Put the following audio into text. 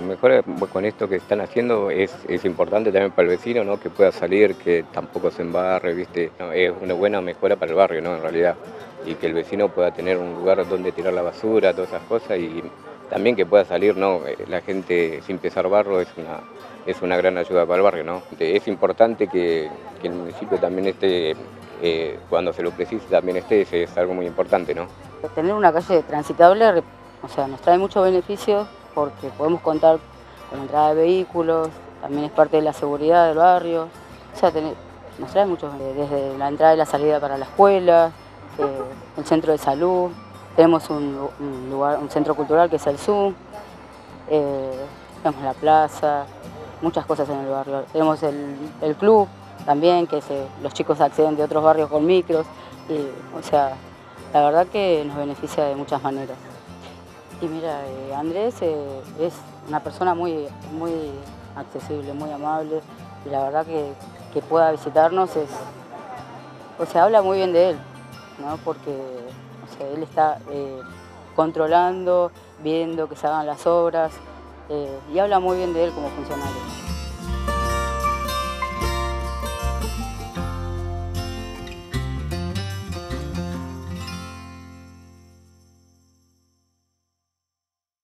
mejoras con esto que están haciendo es importante también para el vecino, ¿no? Que pueda salir, que tampoco se embarre, ¿viste? No, es una buena mejora para el barrio, ¿no? En realidad. Y que el vecino pueda tener un lugar donde tirar la basura, todas esas cosas, y también que pueda salir, ¿no? La gente sin pisar barro es una gran ayuda para el barrio, ¿no? Es importante que el municipio también esté, cuando se lo precise, también esté, es algo muy importante, ¿no? Tener una calle transitable, o sea, nos trae muchos beneficios porque podemos contar con la entrada de vehículos, también es parte de la seguridad del barrio, o sea, nos trae muchos, desde la entrada y la salida para la escuela, el centro de salud, tenemos un lugar, un centro cultural que es el Zoom, tenemos la plaza, muchas cosas en el barrio, tenemos el club también, que los chicos acceden de otros barrios con micros, y, o sea, la verdad que nos beneficia de muchas maneras. Y mira, Andrés es una persona muy accesible, muy amable, y la verdad que pueda visitarnos o sea, habla muy bien de él, ¿no? Porque o sea, él está controlando, viendo que se hagan las obras, y habla muy bien de él como funcionario.